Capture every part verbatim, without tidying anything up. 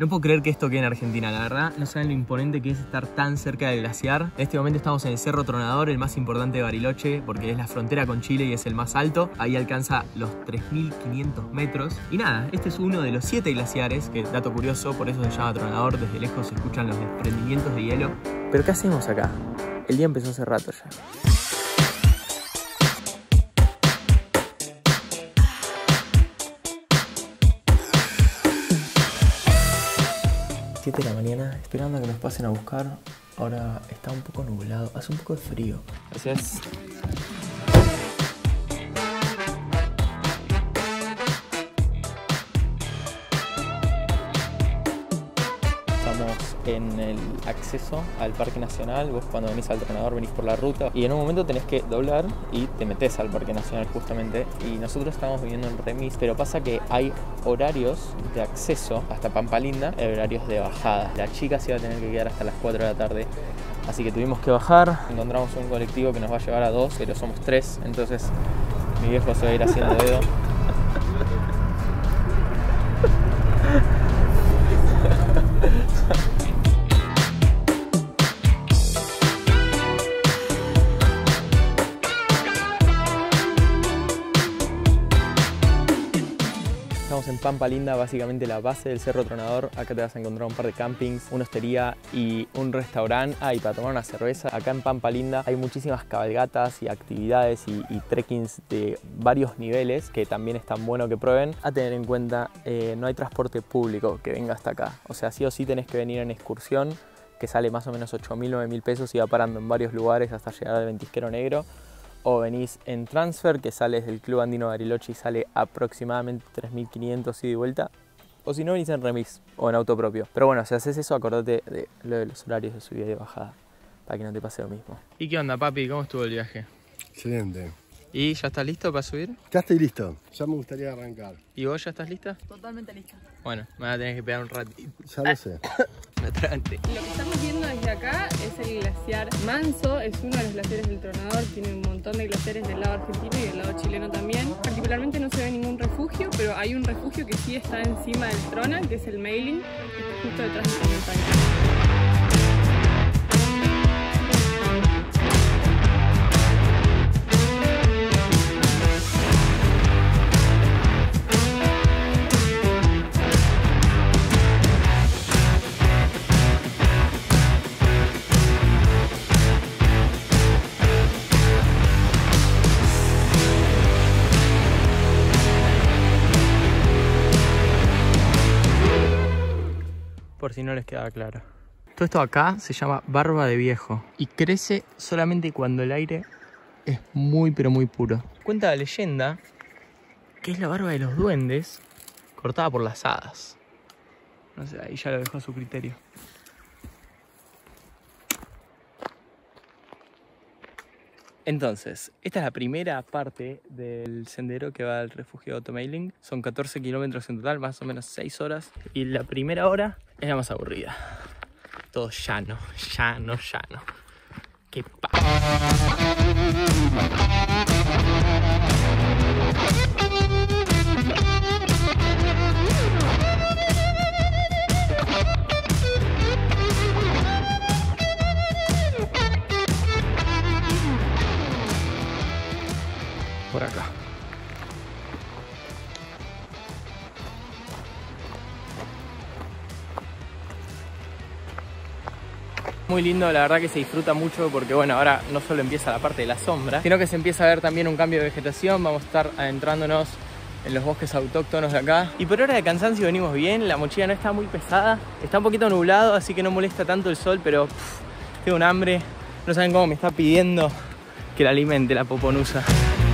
No puedo creer que esto quede en Argentina, la verdad. No saben lo imponente que es estar tan cerca del glaciar. En este momento estamos en el Cerro Tronador, el más importante de Bariloche, porque es la frontera con Chile y es el más alto. Ahí alcanza los tres mil quinientos metros. Y nada, este es uno de los siete glaciares, que dato curioso, por eso se llama Tronador. Desde lejos se escuchan los desprendimientos de hielo. Pero ¿qué hacemos acá? El día empezó hace rato ya. siete de la mañana, esperando a que nos pasen a buscar. Ahora está un poco nublado, hace un poco de frío. Gracias. Estamos en el acceso al Parque Nacional. Vos cuando venís al Tronador venís por la ruta y en un momento tenés que doblar y te metés al Parque Nacional justamente. Y nosotros estamos viviendo en remis, pero pasa que hay horarios de acceso hasta Pampa Linda y horarios de bajada. La chica se iba a tener que quedar hasta las cuatro de la tarde, así que tuvimos que bajar. Encontramos un colectivo que nos va a llevar a dos, pero somos tres, entonces mi viejo se va a ir haciendo dedo. Estamos en Pampa Linda, básicamente la base del Cerro Tronador. Acá te vas a encontrar un par de campings, una hostería y un restaurante. Ah, y para tomar una cerveza. Acá en Pampa Linda hay muchísimas cabalgatas y actividades y, y trekkings de varios niveles que también es tan bueno que prueben. A tener en cuenta, eh, no hay transporte público que venga hasta acá. O sea, sí o sí tenés que venir en excursión, que sale más o menos ocho mil, nueve mil pesos y va parando en varios lugares hasta llegar al Ventisquero Negro. O venís en transfer, que sale desde el Club Andino Bariloche y sale aproximadamente tres mil quinientos ida y vuelta. O si no, venís en remis o en auto propio. Pero bueno, si haces eso, acordate de lo de los horarios de subida y bajada, para que no te pase lo mismo. ¿Y qué onda, papi? ¿Cómo estuvo el viaje? Excelente. ¿Y ya estás listo para subir? Ya estoy listo, ya me gustaría arrancar. ¿Y vos ya estás lista? Totalmente lista. Bueno, me vas a tener que pegar un ratito. Ya lo sé. Atrante. Lo que estamos viendo desde acá es el glaciar Manso, es uno de los glaciares del Tronador, tiene un montón de glaciares del lado argentino y del lado chileno también. Particularmente no se ve ningún refugio, pero hay un refugio que sí está encima del Trona, que es el Mailing, que está justo detrás de esta montaña. Por si no les quedaba claro. Todo esto acá se llama barba de viejo y crece solamente cuando el aire es muy pero muy puro. Cuenta la leyenda que es la barba de los duendes cortada por las hadas. No sé, ahí ya lo dejo a su criterio. Entonces, esta es la primera parte del sendero que va al refugio de Automailing. Son catorce kilómetros en total, más o menos seis horas. Y la primera hora es la más aburrida. Todo llano, llano, llano. ¡Qué pa! Por acá. Muy lindo, la verdad que se disfruta mucho porque bueno, ahora no solo empieza la parte de la sombra, sino que se empieza a ver también un cambio de vegetación. Vamos a estar adentrándonos en los bosques autóctonos de acá. Y por hora de cansancio venimos bien, la mochila no está muy pesada, está un poquito nublado, así que no molesta tanto el sol, pero pff, tengo un hambre, no saben cómo me está pidiendo que la alimente la poponusa.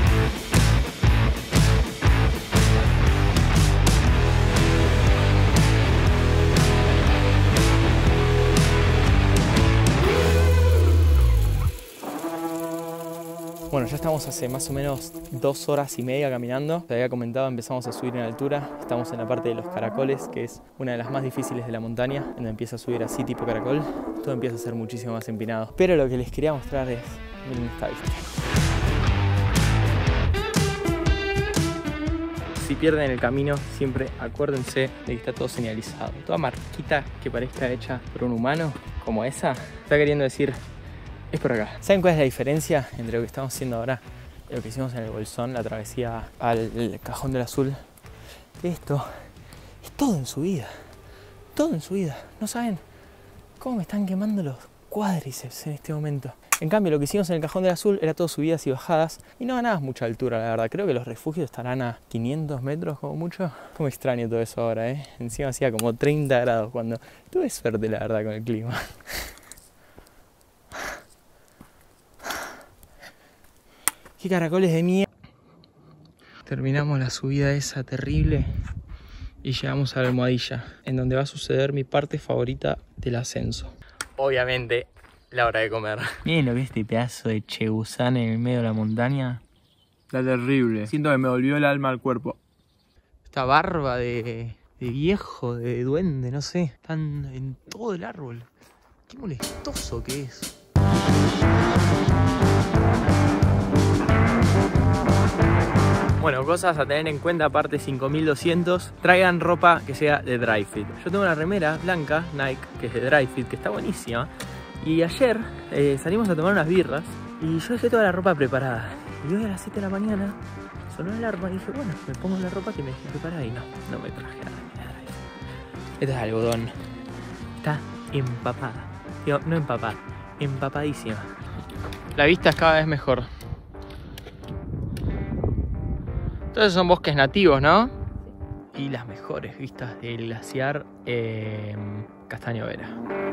Bueno, ya estamos hace más o menos dos horas y media caminando. Te había comentado, empezamos a subir en altura. Estamos en la parte de los caracoles, que es una de las más difíciles de la montaña, donde empieza a subir así tipo caracol. Todo empieza a ser muchísimo más empinado. Pero lo que les quería mostrar es, miren esta vista. si pierden el camino, siempre acuérdense de que está todo señalizado. Toda marquita que parezca hecha por un humano, como esa, está queriendo decir, es por acá. ¿Saben cuál es la diferencia entre lo que estamos haciendo ahora y lo que hicimos en el Bolsón, la travesía al Cajón del Azul? Esto es todo en subida, todo en subida. No saben cómo me están quemando los cuádriceps en este momento. En cambio, lo que hicimos en el Cajón del Azul era todo subidas y bajadas y no ganabas mucha altura, la verdad. Creo que los refugios estarán a quinientos metros como mucho. Como extraño todo eso ahora, ¿eh? Encima hacía como treinta grados cuando tuve suerte, la verdad, con el clima. Qué caracoles de mierda. Terminamos la subida esa terrible y llegamos a la Almohadilla, en donde va a suceder mi parte favorita del ascenso. Obviamente, la hora de comer. Miren lo que es este pedazo de chegusán en el medio de la montaña. Está terrible. Siento que me volvió el alma al cuerpo. Esta barba de, de viejo, de duende, no sé. Están en todo el árbol. Qué molestoso que es. Bueno, cosas a tener en cuenta, aparte cinco mil doscientos, traigan ropa que sea de dry fit. Yo tengo una remera blanca, Nike, que es de dry fit, que está buenísima. Y ayer eh, salimos a tomar unas birras y yo dejé toda la ropa preparada. Y hoy a las siete de la mañana sonó el alarma y dije, bueno, me pongo la ropa que me dejé preparada y no, no me traje nada de dry fit. Esto es algodón. Está empapada. Digo, no empapada, empapadísima. La vista es cada vez mejor. Entonces son bosques nativos, ¿no? Y las mejores vistas del glaciar eh, Castaño Vera.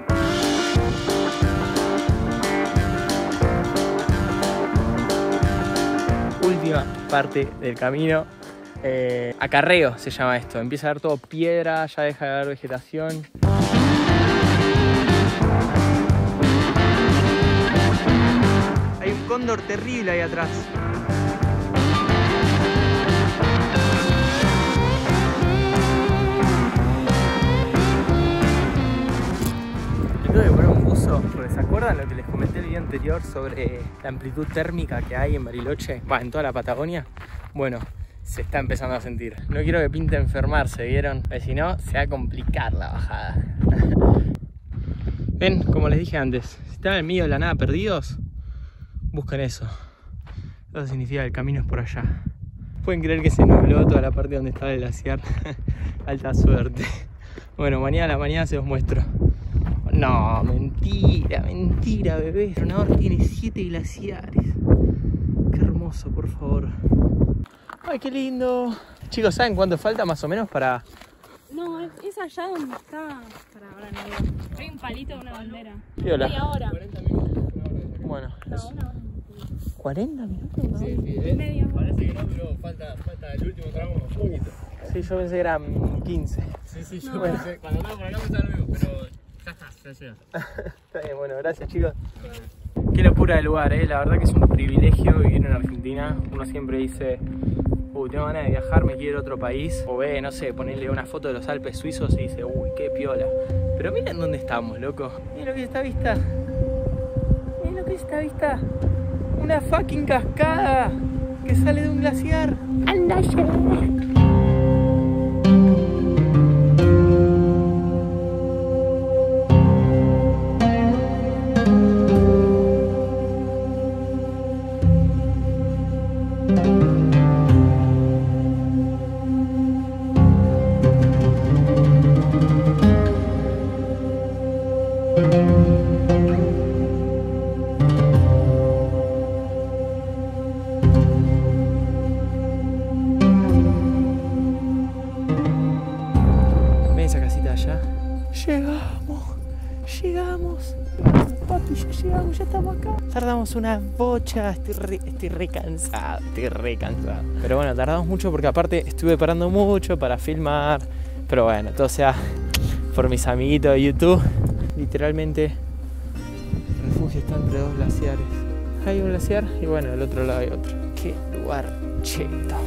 Última parte del camino. Eh, acarreo se llama esto. Empieza a haber todo piedra, ya deja de haber vegetación. Hay un cóndor terrible ahí atrás. Tuve que poner un buzo, porque ¿se acuerdan lo que les comenté el día anterior sobre la amplitud térmica que hay en Bariloche? Va, en toda la Patagonia. Bueno, se está empezando a sentir. No quiero que pinte enfermarse, ¿vieron? Porque si no, se va a complicar la bajada. Ven, como les dije antes, si están en el medio de la nada perdidos, busquen eso. Eso significa que el camino es por allá. Pueden creer que se nubló toda la parte donde estaba el glaciar. Alta suerte. Bueno, mañana a la mañana se los muestro. No, mentira, mentira, bebé. El tronador tiene siete glaciares. Qué hermoso, por favor. Ay, qué lindo. Chicos, ¿saben cuánto falta más o menos para...? No, es, es allá donde está. Para ahora no veo. Hay un palito de una bandera. Piola. Media hora. cuarenta minutos, una hora de sacar. Bueno, No, es... una hora. ¿cuarenta minutos? Sí, sí, ¿eh? Media hora. Parece que no, pero falta, falta el último tramo un poquito. Sí, yo pensé que eran quince. Sí, sí, yo No. pensé, cuando andaba por acá pensaba lo mismo, pero ya está, ya llega. Está bien, bueno, gracias chicos. Qué locura de lugar, ¿eh? La verdad que es un privilegio vivir en Argentina. Uno siempre dice, uy, tengo ganas de viajar, me quiero ir a otro país. O ve, no sé, ponerle una foto de los Alpes suizos y dice, uy, qué piola. Pero miren dónde estamos, loco. Miren lo que es esta vista. Miren lo que es esta vista. Una fucking cascada que sale de un glaciar. ¡Anda, Llegamos, llegamos, papi, ya llegamos, ya estamos acá. Tardamos una bocha, estoy re, estoy re cansado, estoy re cansado. Pero bueno, tardamos mucho porque aparte estuve parando mucho para filmar. Pero bueno, todo sea por mis amiguitos de YouTube. Literalmente, el refugio está entre dos glaciares. Hay un glaciar y bueno, del otro lado hay otro. Qué lugar cheto.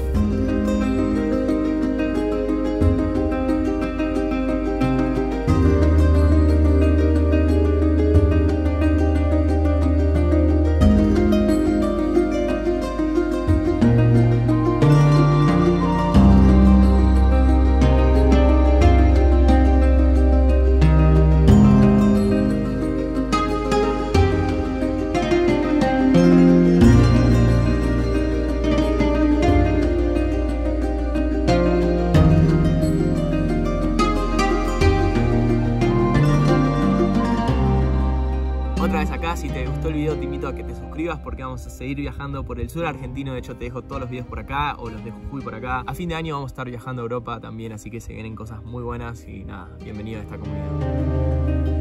acá. Si te gustó el video te invito a que te suscribas porque vamos a seguir viajando por el sur argentino. De hecho te dejo todos los videos por acá o los de Jujuy por acá. A fin de año vamos a estar viajando a Europa también, así que se vienen cosas muy buenas y nada, bienvenido a esta comunidad.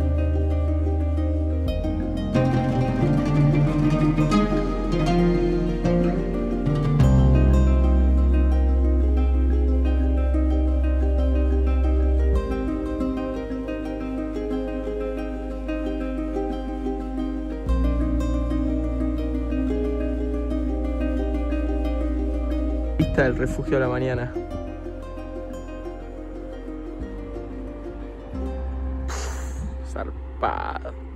Vista del refugio a la mañana. Uf, zarpado.